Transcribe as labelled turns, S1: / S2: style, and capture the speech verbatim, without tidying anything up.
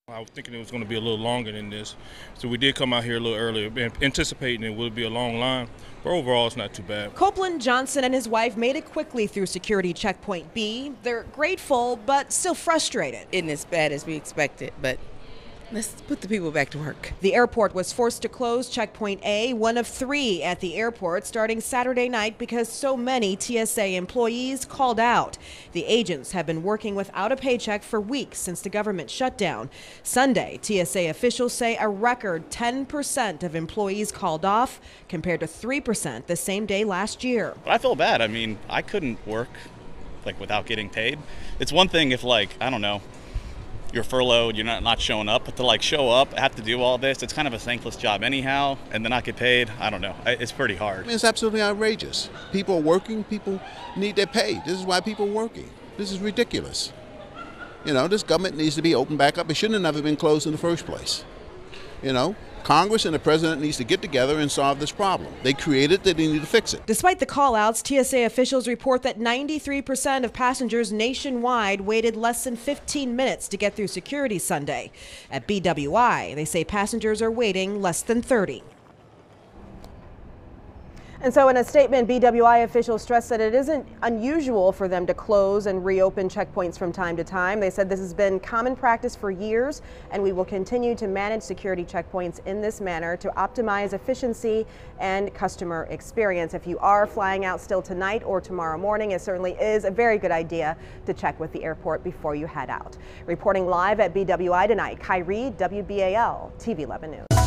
S1: I was thinking it was going to be a little longer than this, so we did come out here a little earlier, anticipating it would be a long line, but overall it's not too bad.
S2: Copeland Johnson and his wife made it quickly through security checkpoint B. They're grateful, but still frustrated.
S3: Isn't as bad as we expected, but let's put the people back to work.
S2: The airport was forced to close checkpoint A, one of three at the airport, starting Saturday night because so many T S A employees called out. The agents have been working without a paycheck for weeks since the government shutdown. Sunday, T S A officials say a record ten percent of employees called off, compared to three percent the same day last year.
S4: I feel bad. I mean, I couldn't work like without getting paid. It's one thing if, like, I don't know, you're furloughed, you're not, not showing up, but to like show up, have to do all this, it's kind of a thankless job anyhow, and then not get paid, I don't know, it's pretty hard.
S5: I mean, it's absolutely outrageous. People are working, people need their pay. This is why people are working. This is ridiculous. You know, this government needs to be opened back up. It shouldn't have never been closed in the first place. You know, Congress and the president needs to get together and solve this problem. They created it, they need to fix it.
S2: Despite the call-outs, T S A officials report that ninety-three percent of passengers nationwide waited less than fifteen minutes to get through security Sunday. At B W I, they say passengers are waiting less than thirty. And so in a statement, B W I officials stressed that it isn't unusual for them to close and reopen checkpoints from time to time. They said this has been common practice for years, and we will continue to manage security checkpoints in this manner to optimize efficiency and customer experience. If you are flying out still tonight or tomorrow morning, it certainly is a very good idea to check with the airport before you head out. Reporting live at B W I tonight, Kyrie, W B A L T V eleven News.